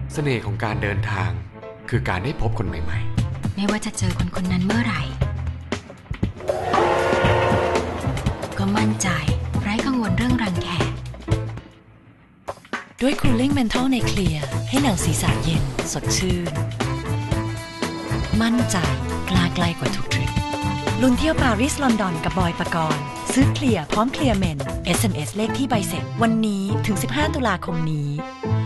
เสน่ห์ของการเดินทางคือการได้พบคนใหม่ๆไม่ว่าจะเจอคนคนนั้นเมื่อไหร่ก็มั่นใจไร้กังวลเรื่องรังแคด้วย Cooling Menthol ในเคลียร์ให้หนังศีรษะเย็นสดชื่นมั่นใจกล้าไกลกว่าทุกทริปลุ้นเที่ยวปารีสลอนดอนกับบอยปกรณ์ซื้อเคลียร์พร้อมเคลียร์เมน SMS เลขที่ใบเสร็จวันนี้ถึง15 ตุลาคมนี้